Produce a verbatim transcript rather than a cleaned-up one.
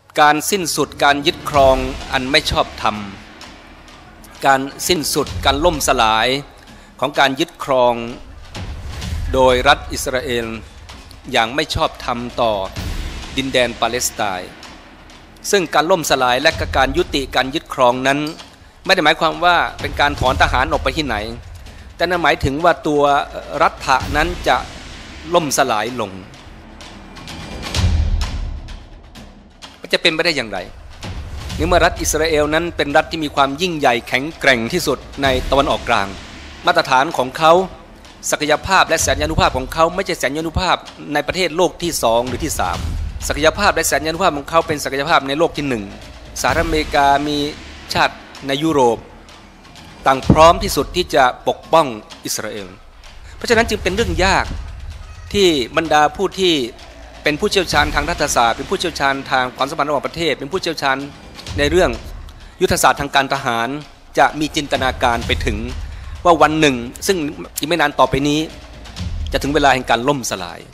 การสิ้นสุดการยึดครองอันไม่ชอบธรรมการสิ้นสุดการล่มสลายของการยึดครองโดยรัฐอิสราเอลอย่างไม่ชอบธรรมต่อดินแดนปาเลสไตน์ซึ่งการล่มสลายและการยุติการยึดครองนั้นไม่ได้หมายความว่าเป็นการถอนทหารออกไปที่ไหนแต่นั่นหมายถึงว่าตัวรัฐะนั้นจะล่มสลายลงจะเป็นไปได้อย่างไรในเมื่อรัฐอิสราเอลนั้นเป็นรัฐที่มีความยิ่งใหญ่แข็งแกร่งที่สุดในตะวันออกกลางมาตรฐานของเขาศักยภาพและแสนยานุภาพของเขาไม่ใช่แสนยานุภาพในประเทศโลกที่สองหรือที่สามศักยภาพและแสนยานุภาพของเขาเป็นศักยภาพในโลกที่หนึ่งสหรัฐอเมริกามีชาติในยุโรปต่างพร้อมที่สุดที่จะปกป้องอิสราเอลเพราะฉะนั้นจึงเป็นเรื่องยากที่บรรดาผู้ที่เป็นผู้เชี่ยวชาญทางรัฐศาสตร์เป็นผู้เชี่ยวชาญทางความสัมพันธ์ระหว่างประเทศเป็นผู้เชี่ยวชาญในเรื่องยุทธศาสตร์ทางการทหารจะมีจินตนาการไปถึงว่าวันหนึ่งซึ่งอีกไม่นานต่อไปนี้จะถึงเวลาแห่งการล่มสลาย